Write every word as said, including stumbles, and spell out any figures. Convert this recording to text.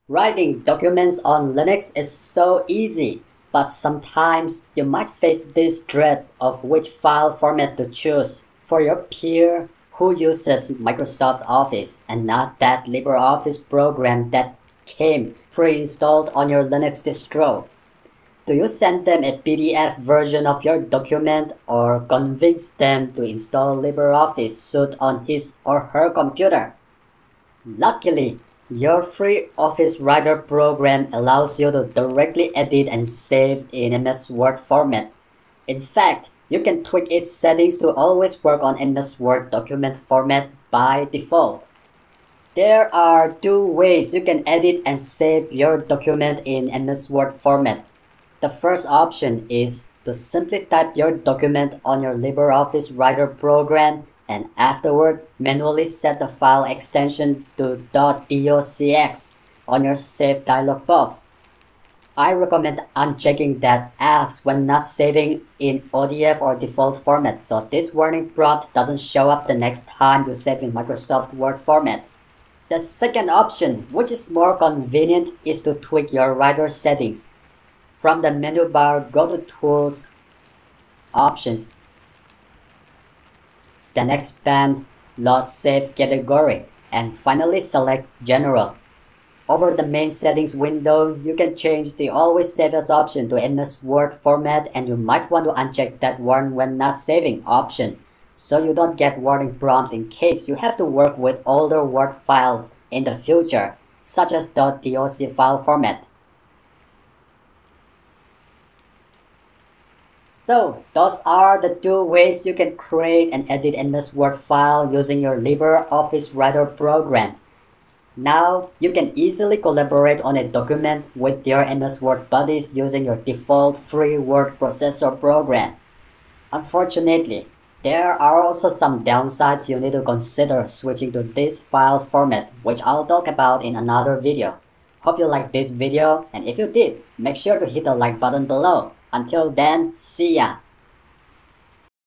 Writing documents on Linux is so easy, but sometimes you might face this dread of which file format to choose for your peer who uses Microsoft Office and not that LibreOffice program that came pre-installed on your Linux distro. Do you send them a P D F version of your document or convince them to install LibreOffice suite on his or her computer? Luckily, your free Office Writer program allows you to directly edit and save in M S Word format. In fact, you can tweak its settings to always work on M S Word document format by default. There are two ways you can edit and save your document in M S Word format. The first option is to simply type your document on your LibreOffice Writer program and afterward manually set the file extension to .docx on your Save dialog box. I recommend unchecking that Ask when not saving in O D F or default format, so this warning prompt doesn't show up the next time you save in Microsoft Word format. The second option, which is more convenient, is to tweak your writer settings. From the menu bar, go to Tools, Options, then expand Load Save category, and finally select General. Over the main settings window, you can change the Always Save As option to M S Word format, and you might want to uncheck that Warn When Not Saving option, so you don't get warning prompts in case you have to work with older Word files in the future, such as .doc file format. So, those are the two ways you can create and edit M S Word file using your LibreOffice Writer program. Now, you can easily collaborate on a document with your M S Word buddies using your default free word processor program. Unfortunately, there are also some downsides you need to consider switching to this file format, which I'll talk about in another video. Hope you liked this video, and if you did, make sure to hit the like button below. Until then, see ya!